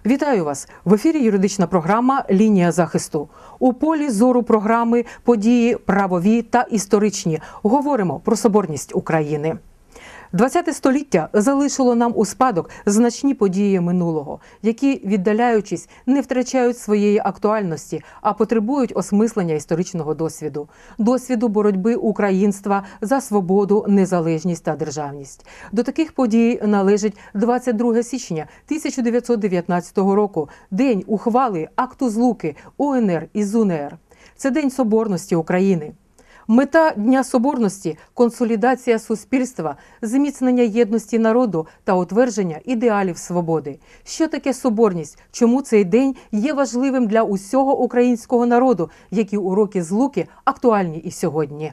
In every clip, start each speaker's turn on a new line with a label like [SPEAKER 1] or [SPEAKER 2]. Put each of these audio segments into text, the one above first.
[SPEAKER 1] Вітаю вас! В ефірі юридична програма «Лінія захисту». У полі зору програми події правові та історичні. Говоримо про соборність України. 20 століття залишило нам у спадок значні події минулого, які, віддаляючись, не втрачають своєї актуальності, а потребують осмислення історичного досвіду. Досвіду боротьби українства за свободу, незалежність та державність. До таких подій належить 22 січня 1919 року, день ухвали Акту Злуки УНР із УНР. Це День Соборності України. Мета Дня Соборності – консолідація суспільства, зміцнення єдності народу та утвердження ідеалів свободи. Що таке соборність? Чому цей день є важливим для усього українського народу? Які уроки Злуки актуальні і сьогодні?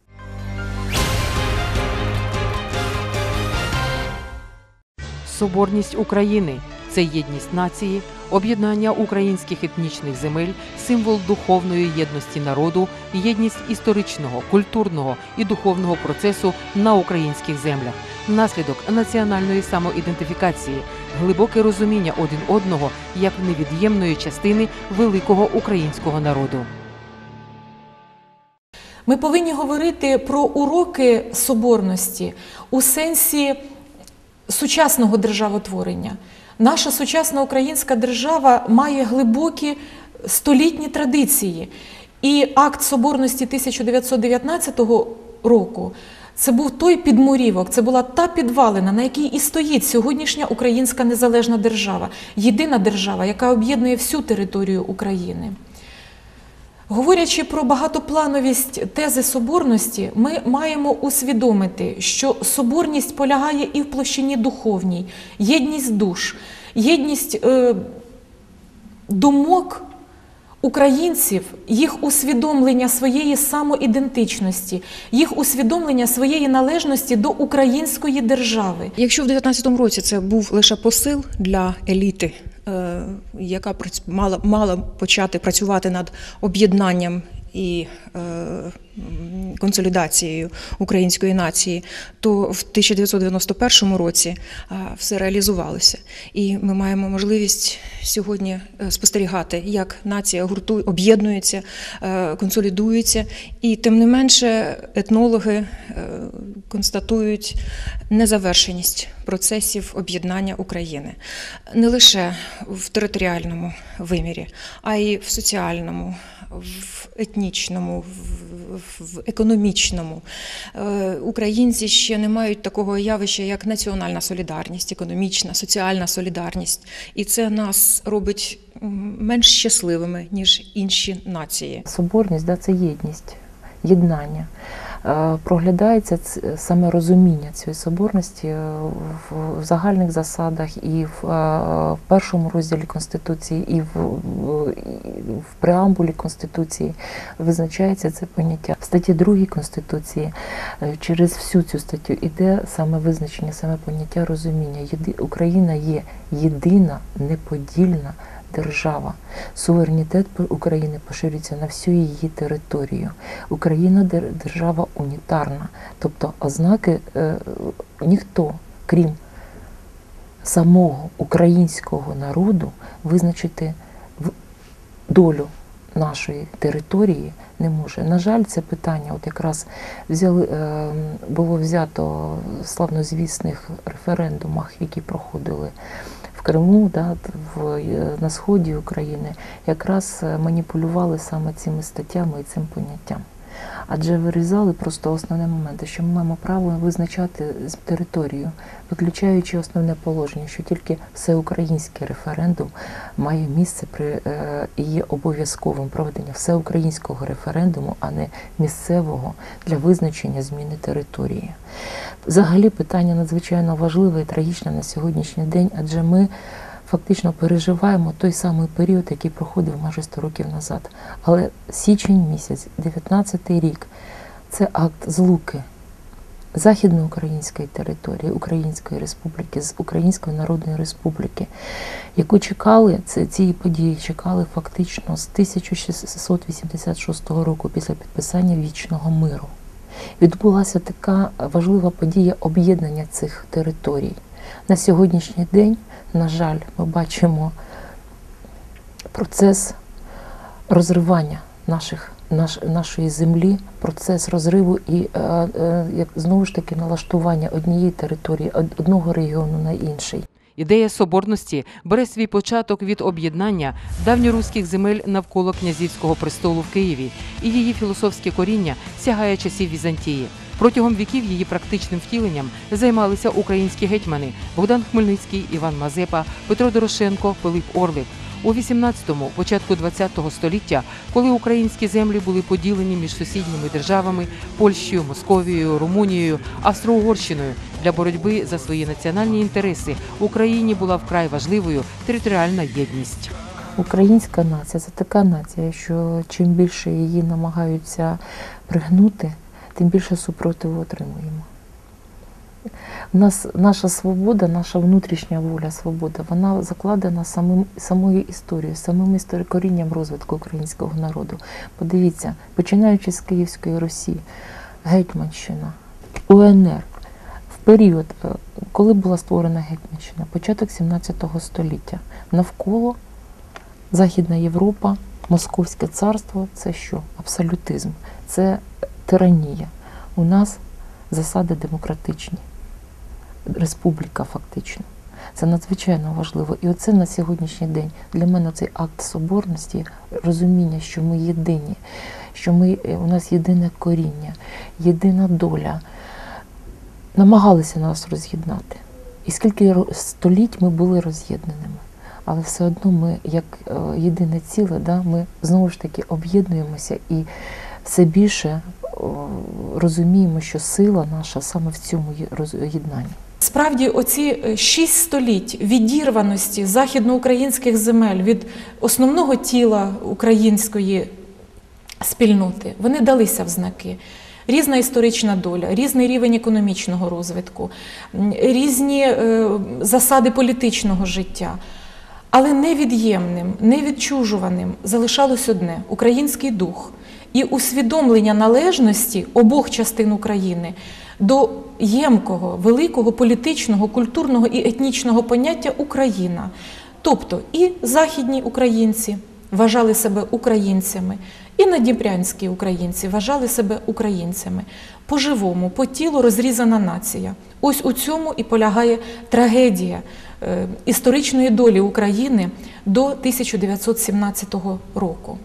[SPEAKER 1] Соборність України – це єдність нації, об'єднання українських етнічних земель, символ духовної єдності народу, єдність історичного, культурного і духовного процесу на українських землях, наслідок національної самоідентифікації, глибоке розуміння один одного як невід'ємної частини великого українського народу.
[SPEAKER 2] Ми повинні говорити про уроки соборності у сенсі сучасного державотворення. Наша сучасна українська держава має глибокі столітні традиції. І акт Соборності 1919 року – це був той підмурівок, це була та підвалина, на якій і стоїть сьогоднішня українська незалежна держава. Єдина держава, яка об'єднує всю територію України. Говорячи про багатоплановість тези соборності, ми маємо усвідомити, що соборність полягає і в площині духовній, єдність душ, єдність думок українців, їх усвідомлення своєї самоідентичності, їх усвідомлення своєї належності до української держави.
[SPEAKER 3] Якщо в 19-му році це був лише посил для еліти, яка мала почати працювати над об'єднанням і консолідацією української нації, то в 1991 році все реалізувалося. І ми маємо можливість сьогодні спостерігати, як нація об'єднується, консолідується. І тим не менше етнологи констатують незавершеність процесів об'єднання України. Не лише в територіальному вимірі, а й в соціальному, в етнічному, в економічному. Українці ще не мають такого явища, як національна солідарність, економічна, соціальна солідарність. І це нас робить менш щасливими, ніж інші нації.
[SPEAKER 4] Соборність – це єдність, єднання. Проглядається саме розуміння цієї соборності в загальних засадах і в першому розділі Конституції, і в преамбулі Конституції визначається це поняття. В статті 2 Конституції через всю цю статтю йде саме визначення, саме поняття розуміння. Україна є єдина, неподільна держава. Суверенітет України поширюється на всю її територію. Україна – держава унітарна. Тобто ознаки ніхто, крім самого українського народу, визначити долю нашої території не може. На жаль, це питання от якраз було взято в славнозвісних референдумах, які проходили в Криму, на сході України, якраз маніпулювали саме цими статтями і цим поняттям. Адже вирізали просто основні моменти, що ми маємо право визначати територію, виключаючи основне положення, що тільки всеукраїнський референдум має місце і є обов'язковим проведення всеукраїнського референдуму, а не місцевого для визначення зміни території. Взагалі питання надзвичайно важливе і трагічне на сьогоднішній день, адже ми фактично переживаємо той самий період, який проходив майже 100 років назад. Але січень місяць, 19-й рік, це акт злуки західноукраїнської території, Української Республіки, з Української Народної Республіки, яку чекали, ці події чекали фактично з 1686 року після підписання Вічного миру. Відбулася така важлива подія об'єднання цих територій. На сьогоднішній день, на жаль, ми бачимо процес розривання нашої землі, процес розриву і знову ж таки налаштування однієї території, одного регіону на інший.
[SPEAKER 1] Ідея соборності бере свій початок від об'єднання давньоруських земель навколо князівського престолу в Києві, і її філософське коріння сягає часів Візантії. Протягом віків її практичним втіленням займалися українські гетьмани Богдан Хмельницький, Іван Мазепа, Петро Дорошенко, Пилип Орлик. У 18-му, початку 20-го століття, коли українські землі були поділені між сусідніми державами – Польщею, Московією, Румунією, Австро-Угорщиною, для боротьби за свої національні інтереси Україні була вкрай важливою територіальна єдність.
[SPEAKER 4] Українська нація – це така нація, що чим більше її намагаються пригнути, тим більше супротиву отримуємо. У нас наша свобода, наша внутрішня воля, свобода, вона закладена самою історією, самим корінням розвитку українського народу. Подивіться, починаючи з Київської Русі, Гетьманщина, УНР, в період, коли була створена Гетьманщина, початок 17 століття, навколо Західна Європа, Московське царство – це що? Абсолютизм, це тиранія. У нас засади демократичні. Республіка фактично. Це надзвичайно важливо. І оце на сьогоднішній день для мене цей акт соборності, розуміння, що ми єдині, що у нас єдине коріння, єдина доля. Намагалися нас роз'єднати. І скільки століть ми були роз'єднаними. Але все одно ми, як єдине ціле, ми знову ж таки об'єднуємося і все більше розуміємо, що сила наша саме в цьому єднанні.
[SPEAKER 2] Справді, оці 6 століть відірваності західноукраїнських земель від основного тіла української спільноти, вони далися в знаки. Різна історична доля, різний рівень економічного розвитку, різні засади політичного життя. Але невід'ємним, невідчужуваним залишалось одне – український дух і усвідомлення належності обох частин України до ємкого, великого політичного, культурного і етнічного поняття «Україна». Тобто і західні українці вважали себе українцями, і наддніпрянські українці вважали себе українцями. По-живому, по тілу розрізана нація. Ось у цьому і полягає трагедія історичної долі України до 1917 року.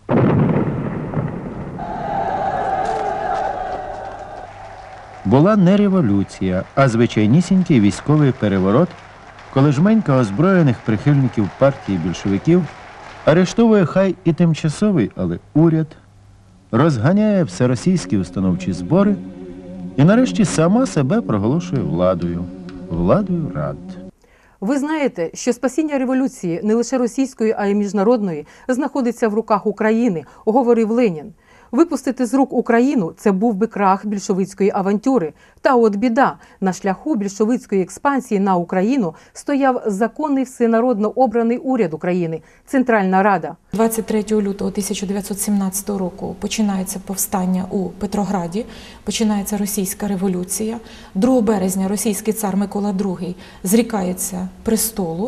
[SPEAKER 5] Була не революція, а звичайнісінький військовий переворот, коли жменька озброєних прихильників партії більшовиків арештовує хай і тимчасовий, але уряд, розганяє всеросійські установчі збори і нарешті сама себе проголошує владою рад.
[SPEAKER 1] Ви знаєте, що спасіння революції не лише російської, а й міжнародної знаходиться в руках України, говорив Ленін. Випустити з рук Україну – це був би крах більшовицької авантюри. Та от біда, на шляху більшовицької експансії на Україну стояв законний всенародно обраний уряд України – Центральна Рада.
[SPEAKER 2] 23 лютого 1917 року починається повстання у Петрограді, починається російська революція. 2 березня російський цар Микола II зрікається престолу.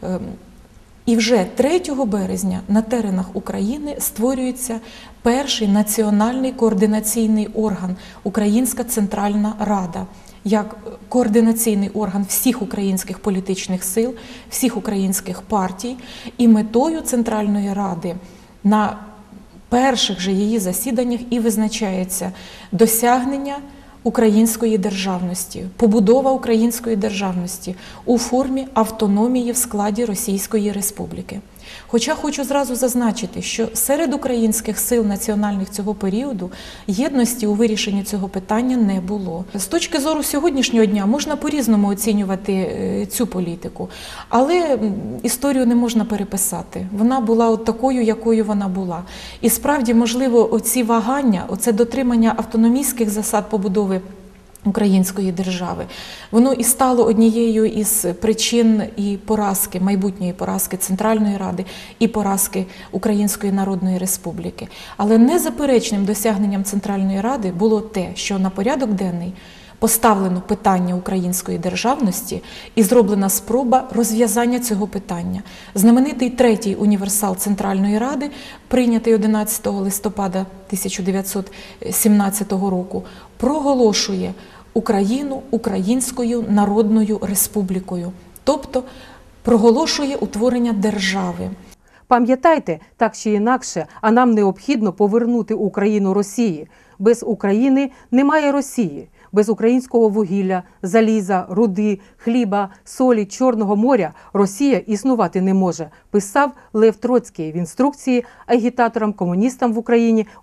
[SPEAKER 2] І вже 3 березня на теренах України створюється перший національний координаційний орган – Українська Центральна Рада, як координаційний орган всіх українських політичних сил, всіх українських партій. І метою Центральної Ради на перших же її засіданнях і визначається досягнення української державності, побудова української державності у формі автономії в складі Російської Республіки. Хоча хочу зразу зазначити, що серед українських сил національних цього періоду єдності у вирішенні цього питання не було. З точки зору сьогоднішнього дня можна по-різному оцінювати цю політику, але історію не можна переписати. Вона була от такою, якою вона була. І справді, можливо, оці вагання, оце дотримання автономістських засад побудови української держави, воно і стало однією із причин і поразки, майбутньої поразки Центральної Ради, і поразки Української Народної Республіки. Але незаперечним досягненням Центральної Ради було те, що на порядок денний поставлено питання української державності і зроблена спроба розв'язання цього питання. Знаменитий третій універсал Центральної Ради, прийнятий 11 листопада 1917 року, проголошує Україну Українською Народною Республікою, тобто проголошує утворення держави.
[SPEAKER 1] Пам'ятайте, так чи інакше, а нам необхідно повернути Україну Росії. Без України немає Росії. Без українського вугілля, заліза, руди, хліба, солі, Чорного моря Росія існувати не може, писав Лев Троцький в інструкції агітаторам-комуністам в Україні у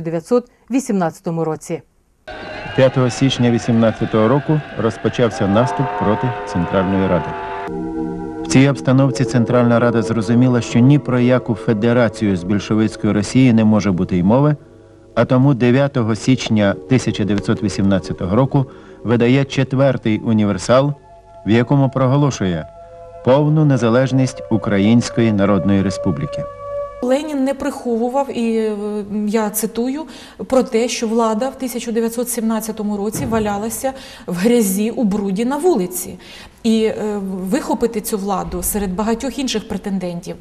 [SPEAKER 1] 1918 році.
[SPEAKER 5] 5 січня 18 року розпочався наступ проти Центральної Ради. В цій обстановці Центральна Рада зрозуміла, що ні про яку федерацію з більшовицької Росії не може бути й мови, а тому 9 січня 1918 року видає четвертий універсал, в якому проголошує повну незалежність Української Народної Республіки.
[SPEAKER 2] Ленін не приховував, і я цитую, про те, що влада в 1917 році валялася в грязі, у бруді на вулиці. І вихопити цю владу серед багатьох інших претендентів,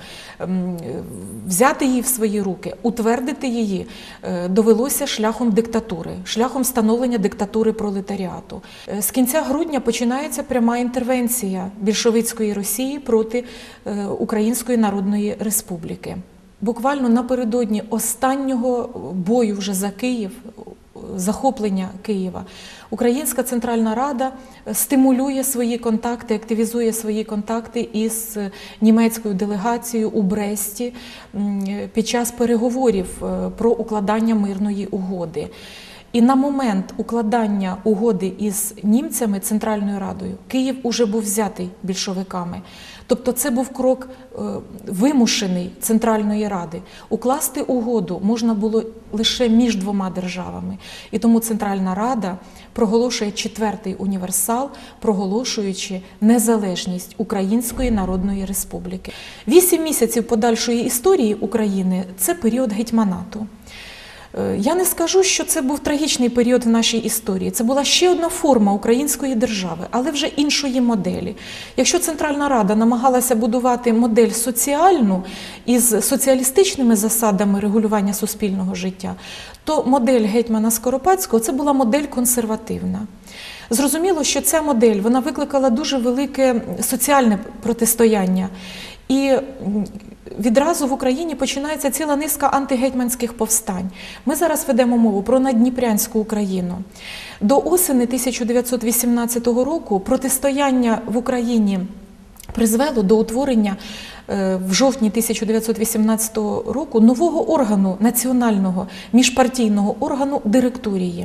[SPEAKER 2] взяти її в свої руки, утвердити її довелося шляхом диктатури, шляхом встановлення диктатури пролетаріату. З кінця грудня починається пряма інтервенція більшовицької Росії проти Української Народної Республіки. Буквально напередодні останнього бою вже за Київ, захоплення Києва, Українська Центральна Рада стимулює свої контакти, активізує свої контакти із німецькою делегацією у Бресті під час переговорів про укладання мирної угоди. І на момент укладання угоди із німцями Центральною Радою Київ уже був взятий більшовиками. Тобто це був крок вимушений Центральної Ради. Укласти угоду можна було лише між двома державами. І тому Центральна Рада проголошує четвертий універсал, проголошуючи незалежність Української Народної Республіки. 8 місяців подальшої історії України – це період гетьманату. Я не скажу, що це був трагічний період в нашій історії. Це була ще одна форма української держави, але вже іншої моделі. Якщо Центральна Рада намагалася будувати модель соціальну із соціалістичними засадами регулювання суспільного життя, то модель гетьмана Скоропадського – це була модель консервативна. Зрозуміло, що ця модель вона викликала дуже велике соціальне протистояння. І відразу в Україні починається ціла низка антигетьманських повстань. Ми зараз ведемо мову про Наддніпрянську Україну. До осени 1918 року протистояння в Україні призвело до утворення в жовтні 1918 року нового органу, національного міжпартійного органу директорії.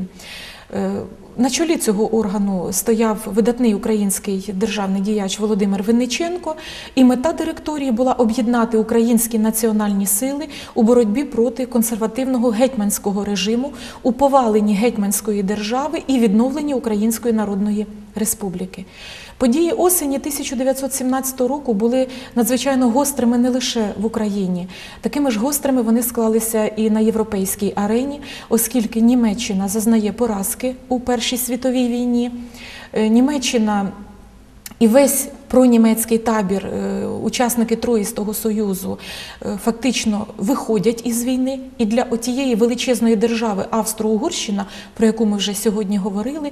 [SPEAKER 2] На чолі цього органу стояв видатний український державний діяч Володимир Винниченко, і мета директорії була об'єднати українські національні сили у боротьбі проти консервативного гетьманського режиму, у поваленні гетьманської держави і відновленні Української Народної Республіки. Події осені 1917 року були надзвичайно гострими не лише в Україні. Такими ж гострими вони склалися і на європейській арені, оскільки Німеччина зазнає поразки у Першій світовій війні. Німеччина і весь пронімецький табір, учасники Троїстого Союзу, фактично виходять із війни. І для отієї величезної держави Австро-Угорщина, про яку ми вже сьогодні говорили,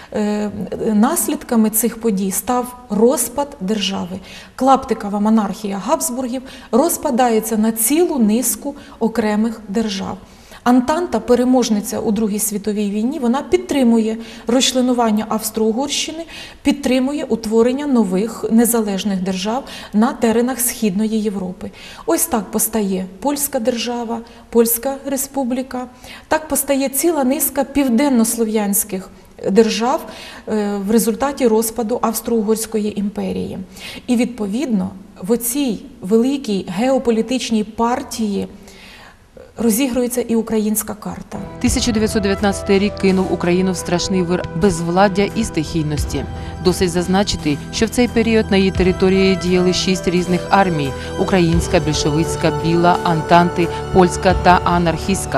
[SPEAKER 2] наслідками цих подій став розпад держави. Клаптикова монархія Габсбургів розпадається на цілу низку окремих держав. Антанта, переможниця у Другій світовій війні, вона підтримує розчленування Австро-Угорщини, підтримує утворення нових незалежних держав на теренах Східної Європи. Ось так постає Польська держава, Польська республіка, так постає ціла низка південнослов'янських держав в результаті розпаду Австро-Угорської імперії. І відповідно в оцій великій геополітичній партії розігрується і українська карта.
[SPEAKER 6] 1919 рік кинув Україну в страшний вир безвладдя і стихійності. Досить зазначити, що в цей період на її території діяли 6 різних армій – українська, більшовицька, біла, антанти, польська та анархістська.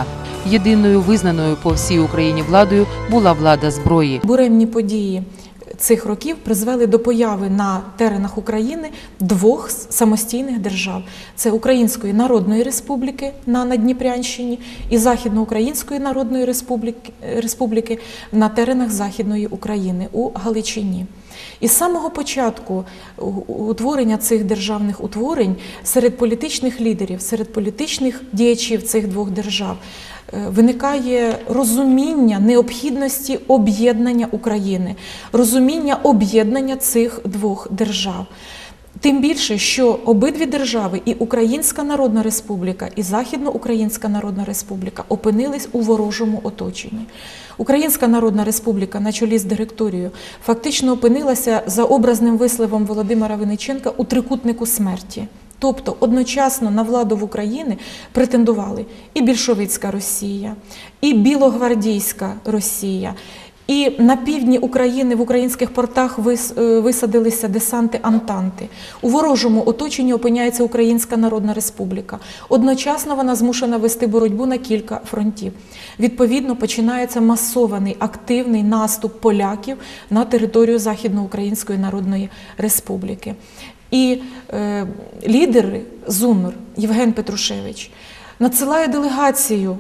[SPEAKER 6] єдиною визнаною по всій Україні владою була влада зброї.
[SPEAKER 2] Буремні події цих років призвели до появи на теренах України двох самостійних держав. Це Української Народної Республіки на Надніпрянщині і Західноукраїнської Народної Республіки на теренах Західної України у Галичині. І з самого початку утворення цих державних утворень серед політичних лідерів, серед політичних діячів цих двох держав виникає розуміння необхідності об'єднання України, розуміння об'єднання цих двох держав. Тим більше, що обидві держави, і Українська Народна Республіка, і Західноукраїнська Народна Республіка, опинились у ворожому оточенні. Українська Народна Республіка на чолі з директорією фактично опинилася, за образним висловом Володимира Винниченка, у трикутнику смерті. Тобто одночасно на владу в Україні претендували і більшовицька Росія, і білогвардійська Росія, і на півдні України в українських портах висадилися десанти Антанти. У ворожому оточенні опиняється Українська Народна Республіка. Одночасно вона змушена вести боротьбу на кілька фронтів. Відповідно, починається масований, активний наступ поляків на територію Західноукраїнської Народної Республіки. І лідер ЗУНР Євген Петрушевич надсилає делегацію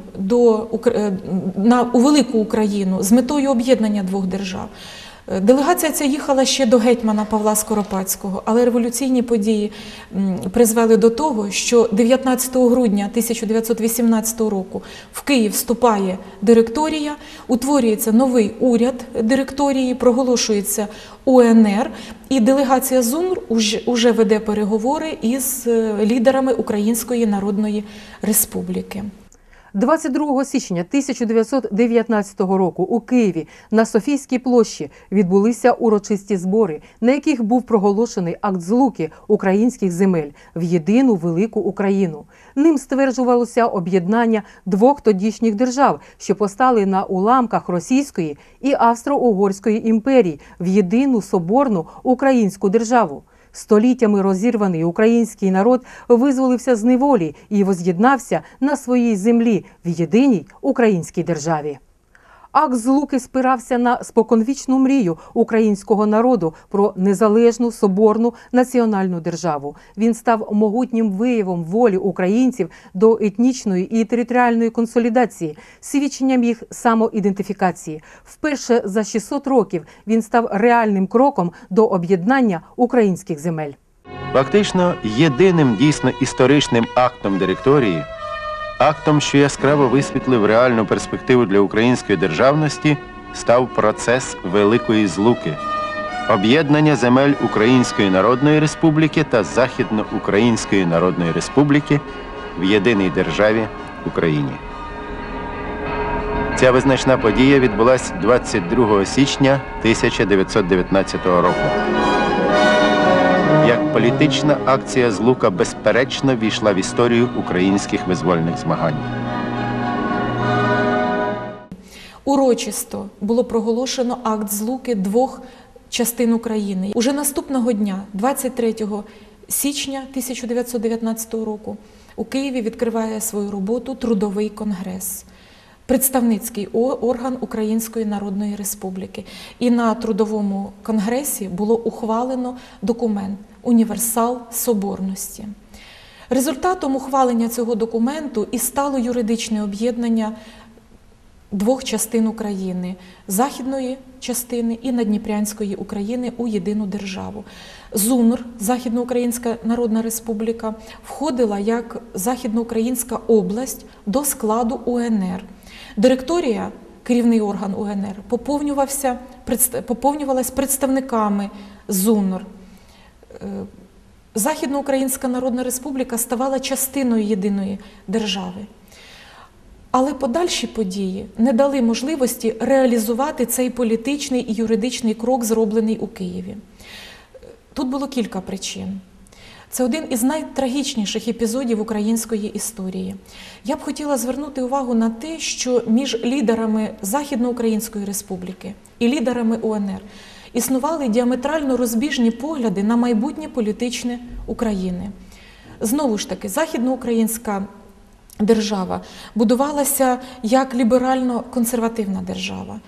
[SPEAKER 2] у Велику Україну з метою об'єднання двох держав. Делегація ця їхала ще до гетьмана Павла Скоропадського, але революційні події призвели до того, що 19 грудня 1918 року в Київ вступає директорія, утворюється новий уряд директорії, проголошується УНР, і делегація ЗУНР уже веде переговори із лідерами Української Народної Республіки.
[SPEAKER 1] 22 січня 1919 року у Києві на Софійській площі відбулися урочисті збори, на яких був проголошений акт злуки українських земель в єдину велику Україну. Ним стверджувалося об'єднання двох тодішніх держав, що постали на уламках Російської і Австро-Угорської імперій в єдину соборну українську державу. Століттями розірваний український народ визволився з неволі і воз'єднався на своїй землі в єдиній українській державі. Акт злуки спирався на споконвічну мрію українського народу про незалежну, соборну національну державу. Він став могутнім виявом волі українців до етнічної і територіальної консолідації, свідченням їх самоідентифікації. Вперше за 600 років він став реальним кроком до об'єднання українських земель.
[SPEAKER 5] Фактично, єдиним дійсно історичним актом директорії, актом, що яскраво висвітлив реальну перспективу для української державності, став процес Великої Злуки – об'єднання земель Української Народної Республіки та Західноукраїнської Народної Республіки в єдиній державі Україні. Ця визначна подія відбулась 22 січня 1919 року. Як політична акція злука безперечно війшла в історію українських визвольних змагань.
[SPEAKER 2] Урочисто було проголошено акт злуки двох частин України. Уже наступного дня, 23 січня 1919 року, у Києві відкриває свою роботу Трудовий конгрес, представницький орган Української Народної Республіки. І на Трудовому конгресі було ухвалено документ «Універсал соборності». Результатом ухвалення цього документу і стало юридичне об'єднання двох частин України – Західної частини і Надніпрянської України у єдину державу. ЗУНР, Західноукраїнська Народна Республіка, входила як Західноукраїнська область до складу УНР. Директорія, керівний орган УНР, поповнювалась представниками ЗУНР. Західноукраїнська Народна Республіка ставала частиною єдиної держави. Але подальші події не дали можливості реалізувати цей політичний і юридичний крок, зроблений у Києві. Тут було кілька причин. Це один із найтрагічніших епізодів української історії. Я б хотіла звернути увагу на те, що між лідерами Західноукраїнської Республіки і лідерами УНР існували діаметрально розбіжні погляди на майбутнє політичне України. Знову ж таки, Західноукраїнська держава будувалася як ліберально-консервативна держава.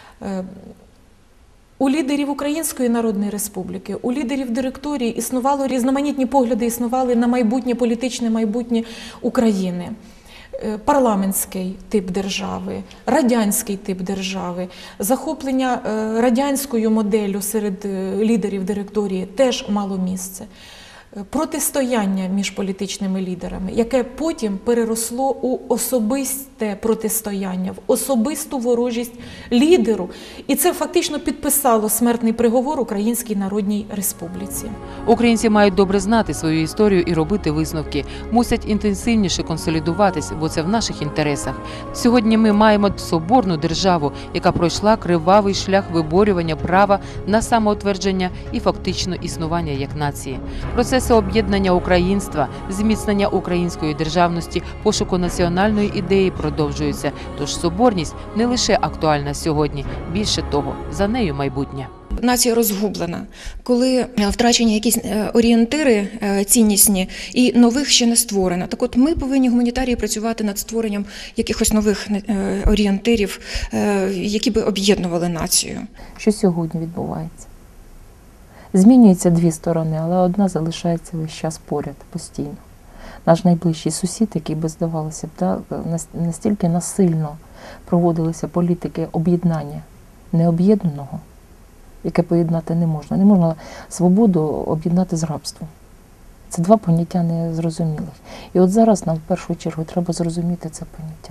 [SPEAKER 2] У лідерів Української Народної Республіки, у лідерів директорії існували різноманітні погляди, існували на майбутнє, політичне майбутнє України. Парламентський тип держави, радянський тип держави, захоплення радянською моделлю серед лідерів директорії теж мало місце. Протистояння між політичними лідерами, яке потім переросло у особисте протистояння, в особисту ворожість лідеру. І це фактично підписало смертний приговор Українській Народній Республіці.
[SPEAKER 6] Українці мають добре знати свою історію і робити висновки. Мусять інтенсивніше консолідуватись, бо це в наших інтересах. Сьогодні ми маємо соборну державу, яка пройшла кривавий шлях виборювання права на самоутвердження і фактично існування як нації. Процеси об'єднання українства, зміцнення української державності, пошуку національної ідеї продовжуються. Тож соборність не лише актуальна сьогодні, більше того, за нею майбутнє.
[SPEAKER 3] Нація розгублена, коли втрачені якісь орієнтири ціннісні і нових ще не створено. Так от ми повинні, гуманітарії, працювати над створенням якихось нових орієнтирів, які би об'єднували націю.
[SPEAKER 4] Що сьогодні відбувається? Змінюються дві сторони, але одна залишається весь час поряд, постійно. Наш найближчий сусід, який би, здавалося б, настільки насильно проводилися політики об'єднання необ'єднаного, яке поєднати не можна. Не можна свободу об'єднати з рабством. Це два поняття незрозумілих. І от зараз нам в першу чергу треба зрозуміти це поняття.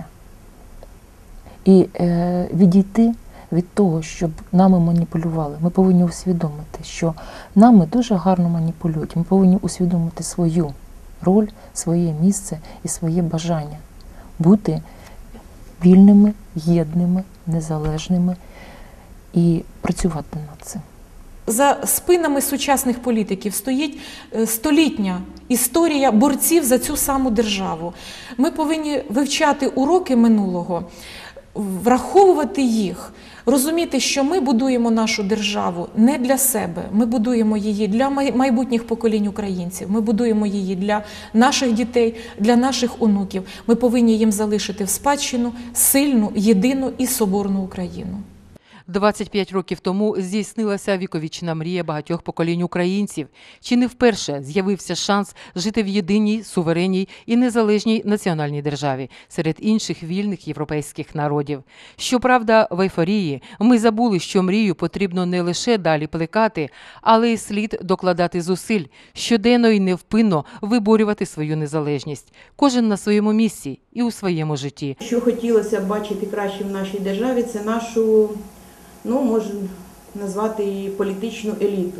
[SPEAKER 4] І відійти від того, щоб нами маніпулювали. Ми повинні усвідомити, що нами дуже гарно маніпулюють. Ми повинні усвідомити свою роль, своє місце і своє бажання бути вільними, єдними, незалежними і працювати над цим.
[SPEAKER 2] За спинами сучасних політиків стоїть столітня історія борців за цю саму державу. Ми повинні вивчати уроки минулого, враховувати їх, розуміти, що ми будуємо нашу державу не для себе, ми будуємо її для майбутніх поколінь українців, ми будуємо її для наших дітей, для наших онуків. Ми повинні їм залишити в спадщину сильну, єдину і соборну Україну.
[SPEAKER 6] 25 років тому здійснилася віковічна мрія багатьох поколінь українців. Чи не вперше з'явився шанс жити в єдиній, суверенній і незалежній національній державі серед інших вільних європейських народів. Щоправда, в ейфорії ми забули, що мрію потрібно не лише далі плекати, але й слід докладати зусиль, щоденно і невпинно виборювати свою незалежність. Кожен на своєму місці і у своєму житті.
[SPEAKER 7] Що хотілося б бачити краще в нашій державі, це нашу, можна назвати її політичну еліту.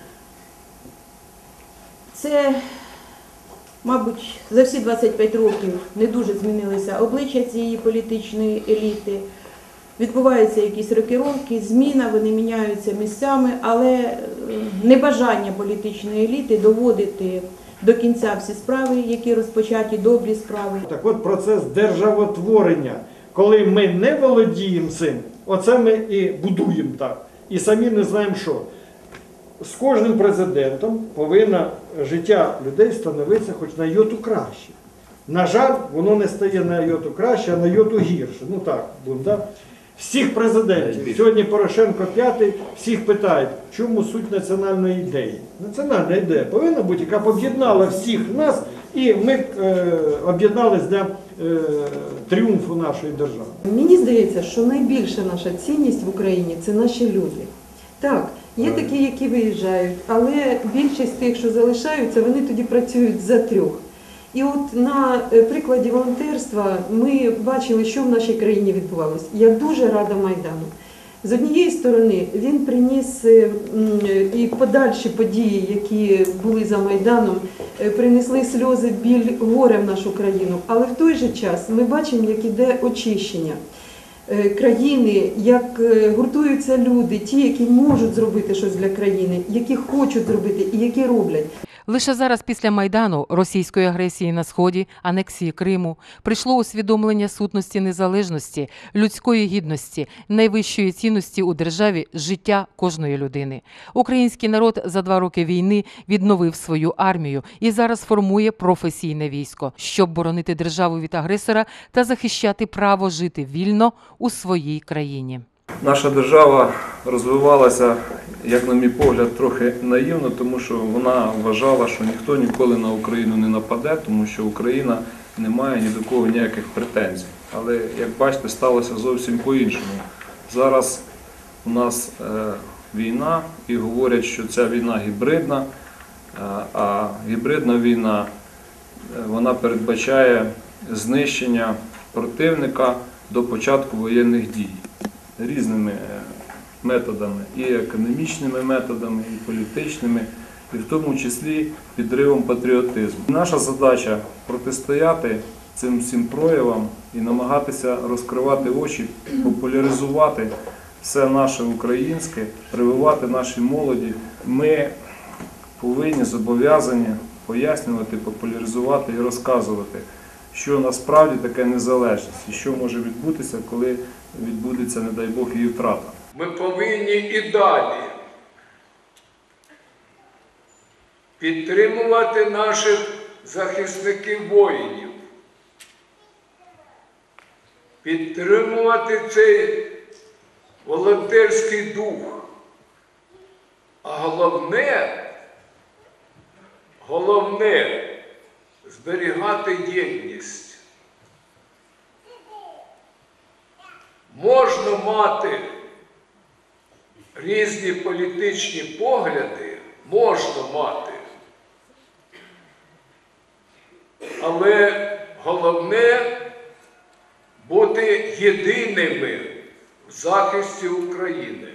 [SPEAKER 7] Це, мабуть, за всі 25 років не дуже змінилися обличчя цієї політичної еліти. Відбуваються якісь рокировки, зміна, вони міняються місцями, але небажання політичної еліти доводити до кінця всі справи, які розпочаті, добрі справи.
[SPEAKER 8] Так от процес державотворення, коли ми не володіємо цим, оце ми і будуємо так. І самі не знаємо що. З кожним президентом повинно життя людей становитися хоч на йоту краще. На жаль, воно не стає на йоту краще, а на йоту гірше. Всіх президентів, сьогодні Порошенко п'ятий, всіх питають, в чому суть національної ідеї. Національна ідея повинна бути, яка б об'єднала всіх нас, і ми об'єднались для тріумфу нашої держави.
[SPEAKER 9] Мені здається, що найбільша наша цінність в Україні – це наші люди. Так, є такі, які виїжджають, але більшість тих, що залишаються, вони тоді працюють за трьох. І от на прикладі волонтерства ми бачили, що в нашій країні відбувалося. Я дуже рада Майдану. З однієї сторони, він приніс і подальші події, які були за Майданом, принесли сльози, біль, горе в нашу країну. Але в той же час ми бачимо, як іде очищення країни, як гуртуються люди, ті, які можуть зробити щось для країни, які хочуть зробити і які роблять.
[SPEAKER 6] Лише зараз після Майдану, російської агресії на Сході, анексії Криму, прийшло усвідомлення сутності незалежності, людської гідності, найвищої цінності у державі – життя кожної людини. Український народ за 2 роки війни відновив свою армію і зараз формує професійне військо, щоб боронити державу від агресора та захищати право жити вільно у своїй країні.
[SPEAKER 10] Наша держава розвивалася, як на мій погляд, трохи наївно, тому що вона вважала, що ніхто ніколи на Україну не нападе, тому що Україна не має ні до кого ніяких претензій. Але, як бачите, сталося зовсім по-іншому. Зараз у нас війна і говорять, що ця війна гібридна, а гібридна війна, вона передбачає знищення противника до початку воєнних дій. Різними методами, і економічними методами, і політичними, і в тому числі підривом патріотизму. Наша задача – протистояти цим всім проявам і намагатися розкривати очі, популяризувати все наше українське, прививати нашій молоді. Ми повинні, зобов'язані пояснювати, популяризувати і розказувати, що насправді таке незалежність і що може відбутися, коли відбудеться, не дай Бог, її втрата.
[SPEAKER 11] Ми повинні і далі підтримувати наших захисників-воїнів, підтримувати цей волонтерський дух. А головне зберігати єдність. Можна мати різні політичні погляди, але головне бути єдиними в захисті України.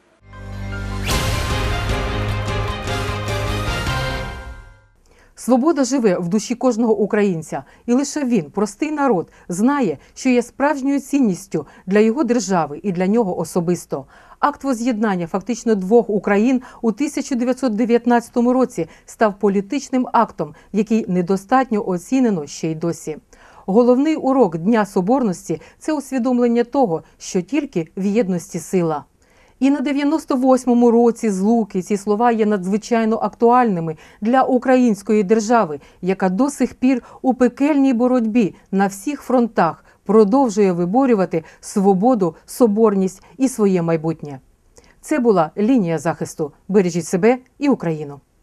[SPEAKER 1] Свобода живе в душі кожного українця, і лише він, простий народ, знає, що є справжньою цінністю для його держави і для нього особисто. Акт воз'єднання фактично 2 Україн у 1919 році став політичним актом, який недостатньо оцінено ще й досі. Головний урок Дня Соборності – це усвідомлення того, що тільки в єдності сила. І на 98-му році Злуки ці слова є надзвичайно актуальними для української держави, яка до сих пір у пекельній боротьбі на всіх фронтах продовжує виборювати свободу, соборність і своє майбутнє. Це була лінія захисту. Бережіть себе і Україну.